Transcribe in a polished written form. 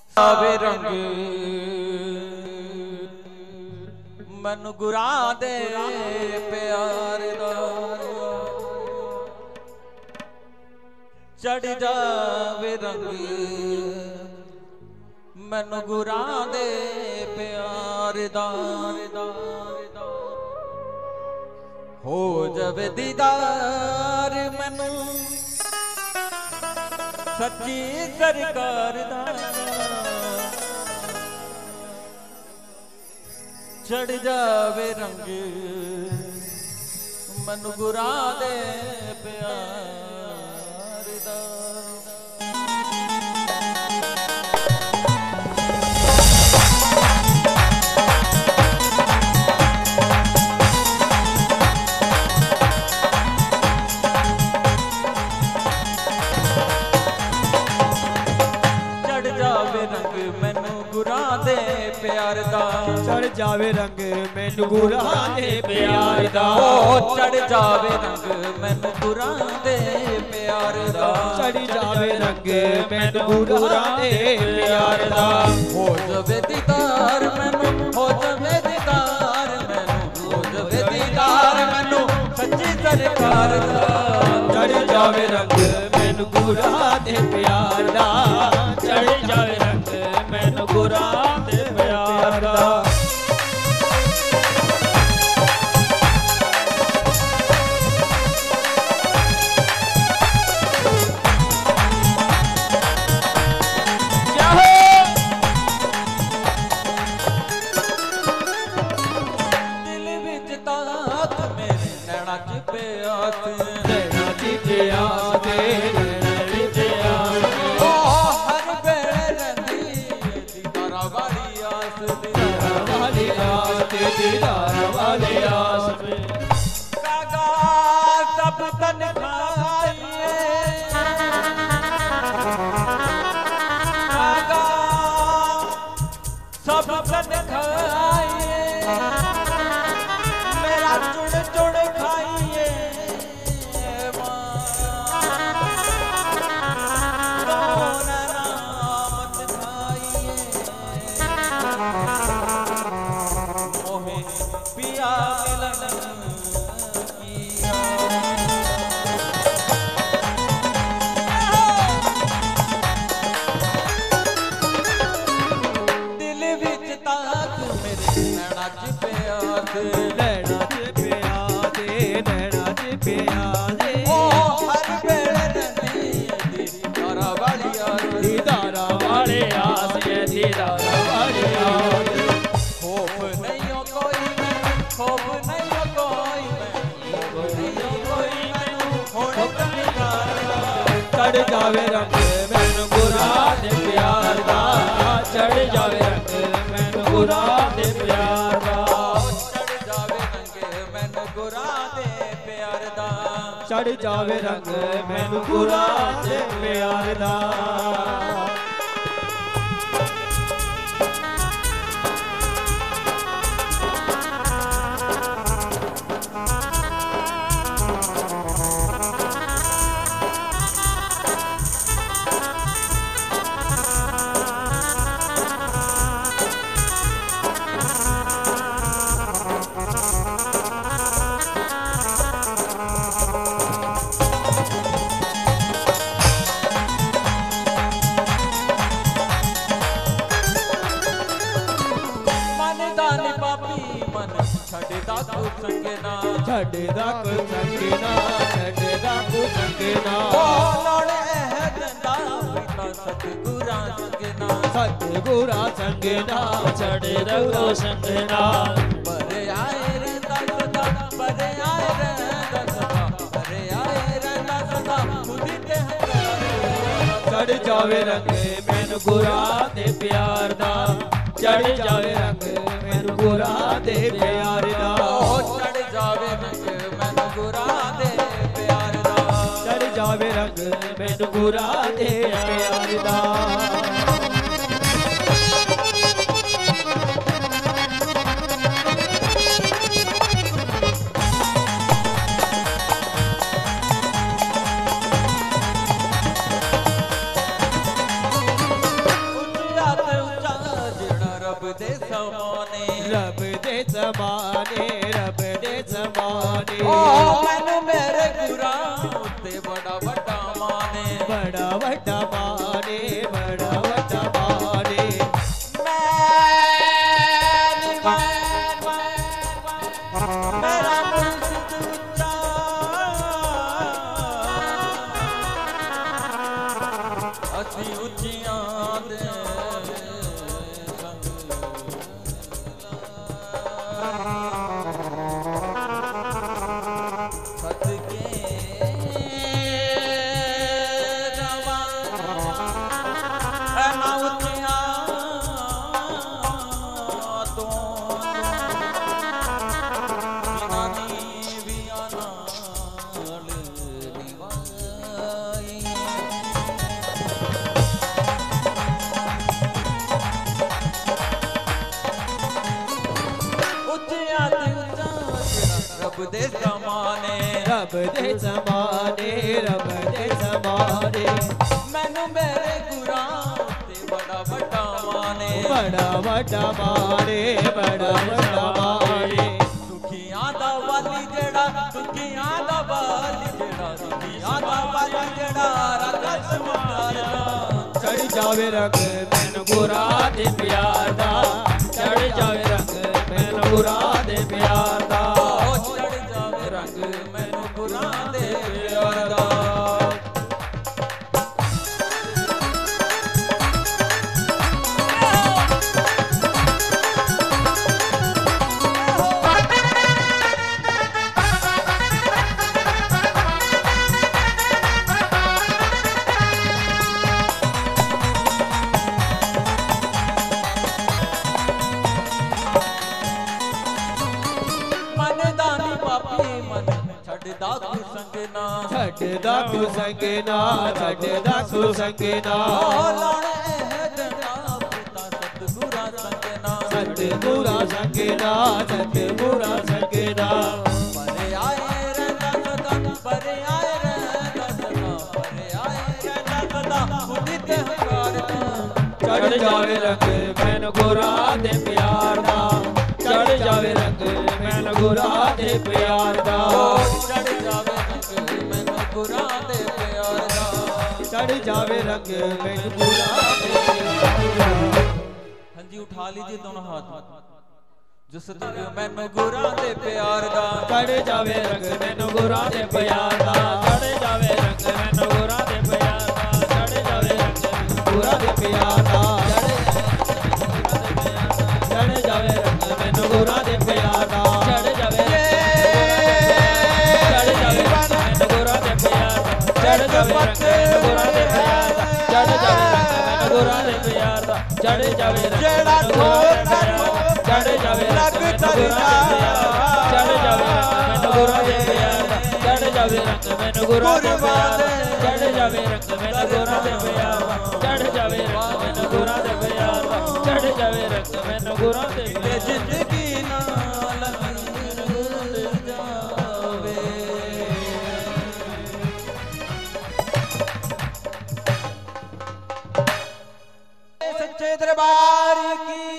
आवे रंग मैनू गुरा दे प्यार दा चढ़ जावे रंग मैनू गुरा दे प्यार दा हो जावे दीदार मैनू सच्ची सरकार दा चढ़ जावे रंग मैनू गुरा दे प्यार दा प्यार दा चढ़ जावे रंग मैनू गुरा दे प्यार दा चढ़ जावे रंग मैनू गुरा दे प्यार दा चढ़ जावे रंग मैनू गुरा दे प्यार दा हो जावे दीदार मैनू हो जावे दीदार मैनू हो जावे दीदार मैनू सच्ची सरकार दा चढ़ जावे रंग मैनू गुरा दे प्यार दा चढ़ जावे रंग मैनू गुरा दे प्यार दा दिल विच ताक मेरे नैना च प्यास नैना च प्यास नैना च प्यास हर वेले रंदी दीदारा वाली आस दीदार वाली आस में कागा सब तन खाइए कागा सब तन खाइए मेरा चुन चुन खाइए नामत खाइए मोहे पिया मिलन किया दिल विच ताक मेरे नैना च प्यास नैना च प्यास नैना च प्यास हर वेले रंदी दीदारा वाली आस दीदारा वाले आस दीदार वाले आस खौफ नहीं हो कोई मैनू खौफ नहीं हो कोई मैनू खौफ नहीं हो कोई मैनू होड़ चढ़ जावे रंग मैनू गुरा दे प्यार दा चढ़ जावे रंग मैनू गुरा दे प्यार दा चढ़ जावे रंग मैनू गुरा दे प्यार दा चढ़ जावे रंग मैनू गुरा दे प्यार दा छड़दा को संगना छड़दा को संगना छड़दा को संगना लोड़े है दंदा पिता सतगुरा संगना सतगुरा संगना छड़दा को संगना बरे आए रहता सदा बरे आए रहता सदा बरे आए रहता सदा खुद ते चढ़ जावे रंग मैनू गुरा दे प्यार दा चढ़ जावे रंग मैनू गुरा दे प्यार दा चढ़ जावे रंग मैनू गुरा दे प्यार दा चढ़ जावे रंग मैनू गुरा दे प्यार दा दे समाने रब दे समाने रब दे समाने ओ मैनू मेरे गुरा उत्ते बड़ा वड्डा माने बड़ा वड्डा माने बड़ा वड्डा माने मेरा मुर्शिद उच्चा असी उच्चियां दे रब दे समाने रब दे समाने रब दे समाने मैनू मेरे गुरा ते बड़ा वड्डा माने बड़ा वड्डा माने बड़ा वड्डा माने दुखियां दा वाली जेड़ा दुखियां दा वाली जेड़ा दुखियां दा वाली जेड़ा राधा समार दा चढ़ जावे रंग मैनू गुरा दे प्यार दा चढ़ जावे रंग मैनू गुरा दे प्यार दा चढ़ जावे रंग मैनू गुरा दे प्यार दा छड्डदा तू संगना छड्डदा तू संगना लाने है डंडा पिता सतगुरा संगना सतगुरा संगना सतगुरा संगना परे आए रहता सदा परे आए रहता सदा परे आए रहता सदा उदित हंकार चढ़ जावे रंग मैनू गुरा दे प्यार दा चढ़ जावे रंग मैनू गुरा दे प्यार दा चढ़ जावे रंग मैनू गुरा दे प्यार दा चढ़ जावे रंग मैनू गुरा दे प्यार दा हाँ जी उठा लीजिए दोनों हाथ जिस तक मैनू गुरा दे प्यार दा चढ़ जावे रंग मैनू गुरा दे प्यार दा चढ़ जावे रंग मैनू गुरा दे प्यार दा चढ़ जावे रंग गुरा दे प्यार दा चढ़ जावे रंग मैनू गुरा दे प्यार दा चढ़ जावे मैनू गुरा दे प्यार चढ़ जावे रंग मैनू गुरा दे प्यार चढ़ जावे रंग मैनू गुरा दे प्यार चढ़ जावे रंग जेड़ा ठोकर चढ़ जावे रंग मैनू गुरा दे प्यार चढ़ जावे रंग मैनू गुरा दे प्यार चढ़ जावे रंग मैनू गुरा दे प्यार चढ़ जावे रंग मैनू गुरा दे प्यार चढ़ जावे रंग मैनू गुरा दे प्यार चढ़ जावे रंग मैनू गुरा दे प्यार जिंदगी नाल मिल जावे सच्चे दरबार की